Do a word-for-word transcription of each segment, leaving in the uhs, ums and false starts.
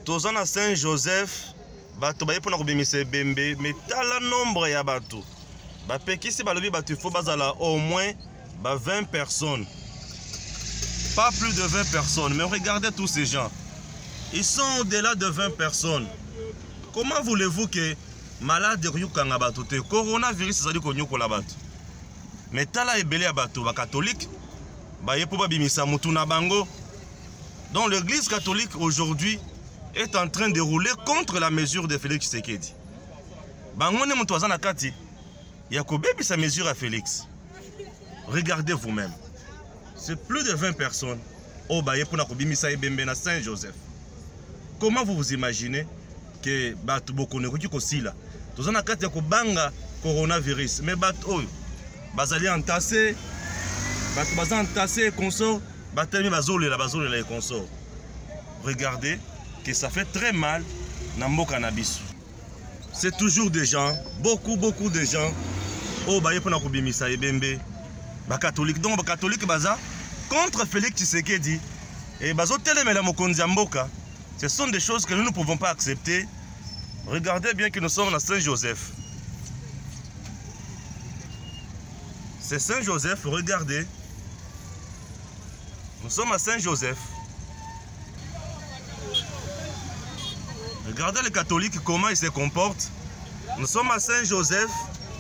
Tozana Saint-Joseph, bato baye pona kobimisa ebembe, mais tala nombre ya bato. Ba pekisi balobi bato faut bazala au moins ba vingt personnes. Pas plus de vingt personnes, mais regardez tous ces gens. Ils sont au-delà de vingt personnes. Comment voulez-vous que malade ryukanga bato te coronavirus ezali konyokola bato? Mais tala ebele ya bato ba catholique baye po babimisa mutu na bango. Donc l'église catholique aujourd'hui est en train de rouler contre la mesure de Félix Tshisekedi. Bangone mutu azana kati ya kobebisa mesure à Félix. Regardez vous-même. C'est plus de vingt personnes au baye pour na kobimisa ebembe na Saint-Joseph. Comment vous vous imaginez que bato bokone ko kosila tozana kati ya kobanga coronavirus, mais bato oyo bazali entassé, bato bazali entassé consort, batami bazolela bazolela et consort. Regardez que ça fait très mal na mboka na biso. C'est toujours des gens, beaucoup beaucoup de gens au baye pour na kobimisa ebembe ba catholique. Donc ba catholique baza contre Félix Tshisekedi et bazo telemela mokonzi ya mboka. Ce sont des choses que nous ne pouvons pas accepter. Regardez bien que nous sommes à Saint-Joseph. C'est Saint-Joseph, regardez. Nous sommes à Saint-Joseph. Regardez les catholiques, comment ils se comportent. Nous sommes à Saint-Joseph.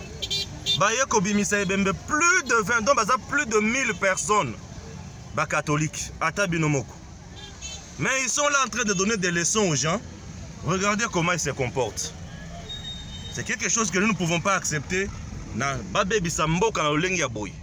Plus de vingt, donc plus de mille personnes. Bah, catholiques, à Tabinomoko. Mais ils sont là en train de donner des leçons aux gens. Regardez comment ils se comportent. C'est quelque chose que nous ne pouvons pas accepter. Na babé bisambo kana olengi ya boy.